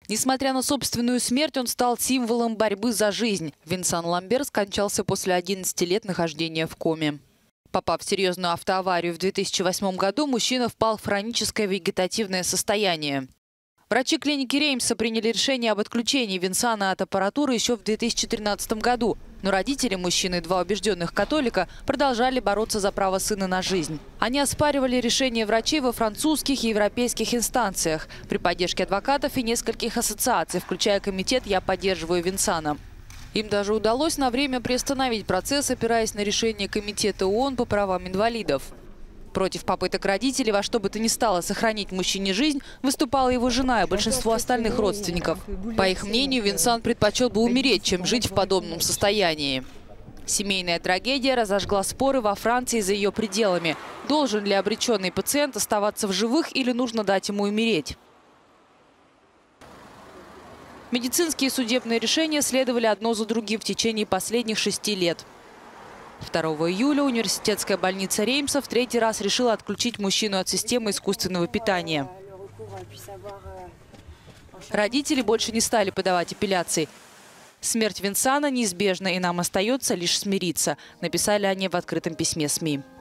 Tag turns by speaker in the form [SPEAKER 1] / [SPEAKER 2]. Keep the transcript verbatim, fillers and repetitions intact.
[SPEAKER 1] Несмотря на собственную смерть, он стал символом борьбы за жизнь. Винсан Ламбер скончался после одиннадцати лет нахождения в коме. Попав в серьезную автоаварию в две тысячи восьмом году, мужчина впал в хроническое вегетативное состояние. Врачи клиники Реймса приняли решение об отключении Винсана от аппаратуры еще в две тысячи тринадцатом году. Но родители мужчины, два убежденных католика, продолжали бороться за право сына на жизнь. Они оспаривали решение врачей во французских и европейских инстанциях при поддержке адвокатов и нескольких ассоциаций, включая комитет «Я поддерживаю Винсана». Им даже удалось на время приостановить процесс, опираясь на решение Комитета ООН по правам инвалидов. Против попыток родителей во что бы то ни стало сохранить мужчине жизнь выступала его жена и большинство остальных родственников. По их мнению, Винсан предпочел бы умереть, чем жить в подобном состоянии. Семейная трагедия разожгла споры во Франции за ее пределами. Должен ли обреченный пациент оставаться в живых или нужно дать ему умереть? Медицинские и судебные решения следовали одно за другим в течение последних шести лет. второго июля университетская больница Реймса в третий раз решила отключить мужчину от системы искусственного питания. Родители больше не стали подавать апелляции. Смерть Винсана неизбежна, и нам остается лишь смириться, написали они в открытом письме СМИ.